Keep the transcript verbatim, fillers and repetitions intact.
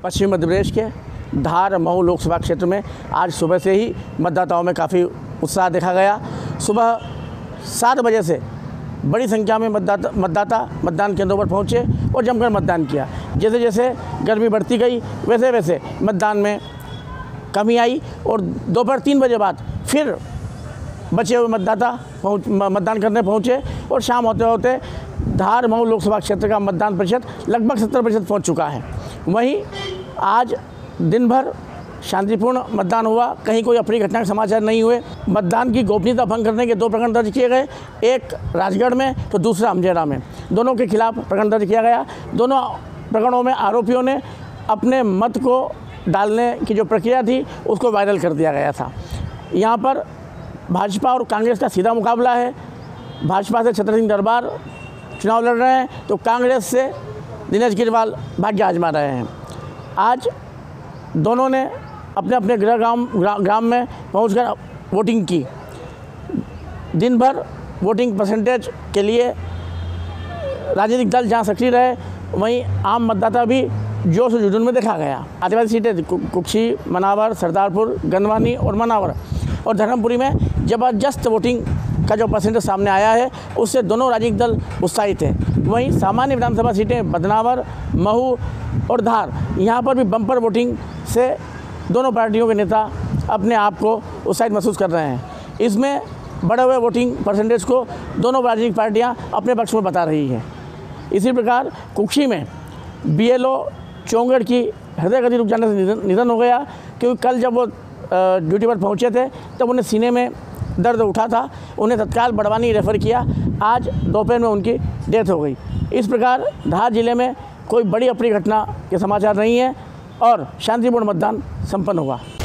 पश्चिमी मध्य प्रदेश के धार मऊ लोकसभा क्षेत्र में आज सुबह से ही मतदाताओं में काफ़ी उत्साह देखा गया। सुबह सात बजे से बड़ी संख्या में मतदाता मतदाता मतदान केंद्रों पर पहुंचे और जमकर मतदान किया। जैसे जैसे गर्मी बढ़ती गई वैसे वैसे मतदान में कमी आई और दोपहर तीन बजे बाद फिर बचे हुए मतदाता पहुँच मतदान करने पहुँचे और शाम होते होते धार मऊ लोकसभा क्षेत्र का मतदान प्रतिशत लगभग सत्तर प्रतिशत पहुँच चुका है। वहीं आज दिन भर शांतिपूर्ण मतदान हुआ, कहीं कोई अप्रिय घटना के समाचार नहीं हुए। मतदान की गोपनीयता भंग करने के दो प्रकरण दर्ज किए गए, एक राजगढ़ में तो दूसरा अमजेरा में। दोनों के खिलाफ प्रकरण दर्ज किया गया। दोनों प्रकरणों में आरोपियों ने अपने मत को डालने की जो प्रक्रिया थी उसको वायरल कर दिया गया था। यहाँ पर भाजपा और कांग्रेस का सीधा मुकाबला है। भाजपा से छतर सिंह दरबार चुनाव लड़ रहे हैं तो कांग्रेस से दिनेश गिरवाल भाग्य आजमा रहे हैं। आज दोनों ने अपने अपने गृह ग्राम ग्राम में पहुंचकर वोटिंग की। दिन भर वोटिंग परसेंटेज के लिए राजनीतिक दल जहां सक्रिय रहे वहीं आम मतदाता भी जोश और जुनून में देखा गया। आदिवासी सीटें कुक्षी, मनावर, सरदारपुर, गंदवानी और मनावर और धर्मपुरी में ज़बरदस्त वोटिंग का जो परसेंटेज सामने आया है उससे दोनों राजनीतिक दल उत्साहित हैं। वहीं सामान्य विधानसभा सीटें बदनावर, महू और धार, यहाँ पर भी बम्पर वोटिंग से दोनों पार्टियों के नेता अपने आप को उत्साहित महसूस कर रहे हैं। इसमें बढ़े हुए वोटिंग परसेंटेज को दोनों राजनीतिक पार्टियां अपने पक्ष में बता रही हैं। इसी प्रकार कुक्षी में बीएलओ चोंगड़ की हृदय गति रुक जाने से निधन हो गया, क्योंकि कल जब वो ड्यूटी पर पहुंचे थे तब उन्हें सीने में दर्द उठा था। उन्हें तत्काल बड़वानी रेफ़र किया। आज दोपहर में उनकी डेथ हो गई। इस प्रकार धार जिले में कोई बड़ी अप्रिय घटना के समाचार नहीं है और शांतिपूर्ण मतदान संपन्न हुआ।